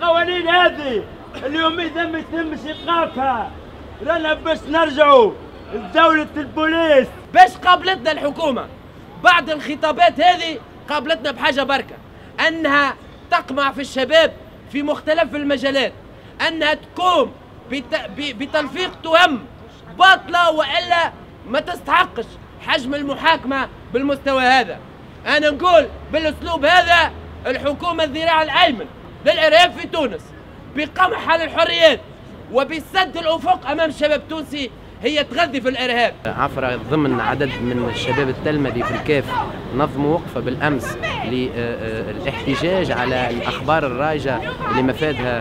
القوانين هذه اليوم اذا ما يتمش ايقافها رانا باش نرجعوا لدولة البوليس. باش قابلتنا الحكومة بعد الخطابات هذه؟ قابلتنا بحاجة بركة، أنها تقمع في الشباب في مختلف المجالات، أنها تقوم بتلفيق تهم باطلة وإلا ما تستحقش حجم المحاكمة بالمستوى هذا. أنا نقول بالأسلوب هذا الحكومة الذراع الأيمن للإرهاب في تونس بقمعها للحريات وبسد الأفق أمام الشباب التونسي هي تغذي في الإرهاب. عفرة ضمن عدد من الشباب التلمذي في الكاف نظموا وقفة بالأمس للاحتجاج على الأخبار الراجة اللي مفادها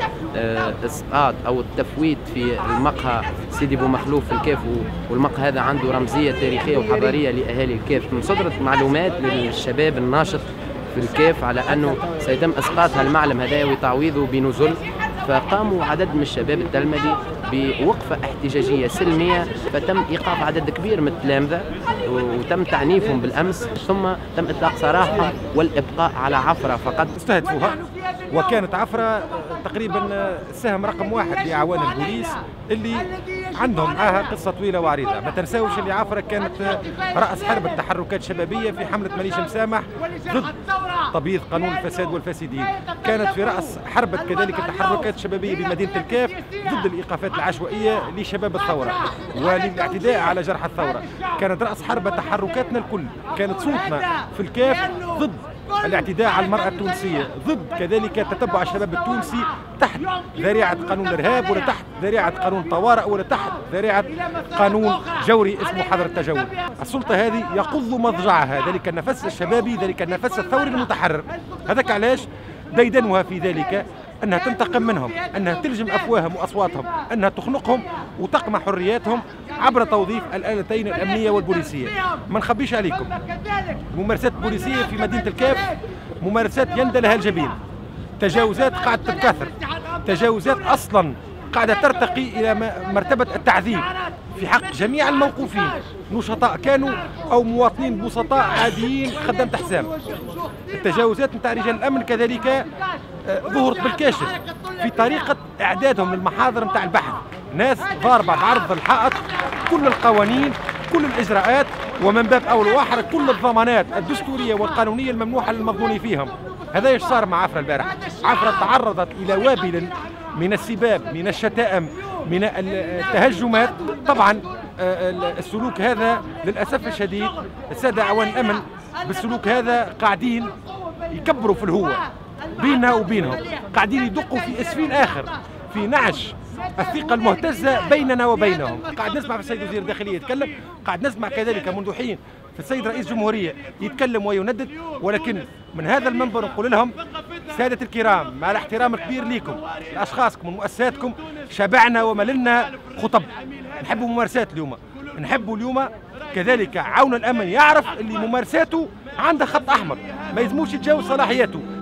إسقاط أو التفويت في المقهى سيدي بومخلوف في الكاف، والمقهى هذا عنده رمزية تاريخية وحضارية لأهالي الكاف. من صدرت معلومات للشباب الناشط في الكاف على أنه سيتم إسقاط هالمعلم هذا وتعويضه بنزل، فقاموا عدد من الشباب التلمذي بوقفة احتجاجية سلمية، فتم إيقاف عدد كبير من التلامذة وتم تعنيفهم بالأمس، ثم تم إطلاق سراحهم والإبقاء على عفرة فقط. استهدفوها وكانت عفرة تقريبا السهم رقم 1 لأعوان البوليس اللي عندهم معاها قصة طويلة وعريضة. ما تنساوش اللي عفرة كانت رأس حربة تحركات شبابية في حملة مليش مسامح ضد تبييض قانون الفساد والفاسدين، كانت في رأس حربة كذلك التحركات الشبابية بمدينة الكاف ضد الإيقافات العشوائية لشباب الثورة وللاعتداء على جرحى الثورة، كانت رأس حربة تحركاتنا الكل، كانت صوتنا في الكاف ضد الاعتداء على المرأة التونسية، ضد كذلك تتبع الشباب التونسي تحت ذريعة قانون الإرهاب ولا تحت ذريعة قانون طوارئ ولا تحت ذريعة قانون جوري اسمه حظر التجول. السلطة هذه يقض مضجعها ذلك النفس الشبابي، ذلك النفس الثوري المتحرر. هذاك علاش ديدنها في ذلك أنها تنتقم منهم، أنها تلجم أفواههم وأصواتهم، أنها تخنقهم وتقمع حرياتهم عبر توظيف الآلتين الأمنية والبوليسية. ما نخبيش عليكم، الممارسات البوليسية في مدينة الكاف ممارسات يندى لها الجبين، تجاوزات قاعدة تتكاثر، تجاوزات أصلا قاعدة ترتقي إلى مرتبة التعذيب في حق جميع الموقوفين، نشطاء كانوا أو مواطنين بسطاء عاديين خدامة حسام. التجاوزات نتاع رجال الأمن كذلك ظهرت بالكاشف في طريقة إعدادهم للمحاضر نتاع البحث، ناس ضاربة بعرض الحائط كل القوانين كل الإجراءات ومن باب أول وآخر كل الضمانات الدستورية والقانونية الممنوحة للمظنون فيهم. هذا ايش صار مع عفرة البارح؟ عفرة تعرضت إلى وابل من السباب، من الشتائم، من التهجمات. طبعا السلوك هذا للأسف الشديد السادة أعوان الأمن بالسلوك هذا قاعدين يكبروا في الهوة بيننا وبينهم، قاعدين يدقوا في اسفين آخر في نعش الثقة المهتزة بيننا وبينهم. قاعد نسمع في السيد وزير الداخلية يتكلم، قاعد نسمع كذلك منذ حين في السيد رئيس الجمهورية يتكلم ويندد، ولكن من هذا المنبر نقول لهم سادة الكرام مع الاحترام الكبير لكم لأشخاصكم ومؤسساتكم، شبعنا ومللنا خطب، نحبوا ممارسات اليوم، نحبوا اليوم كذلك عون الأمن يعرف اللي ممارساته عنده خط أحمر ما يلزموش يتجاوز صلاحياته.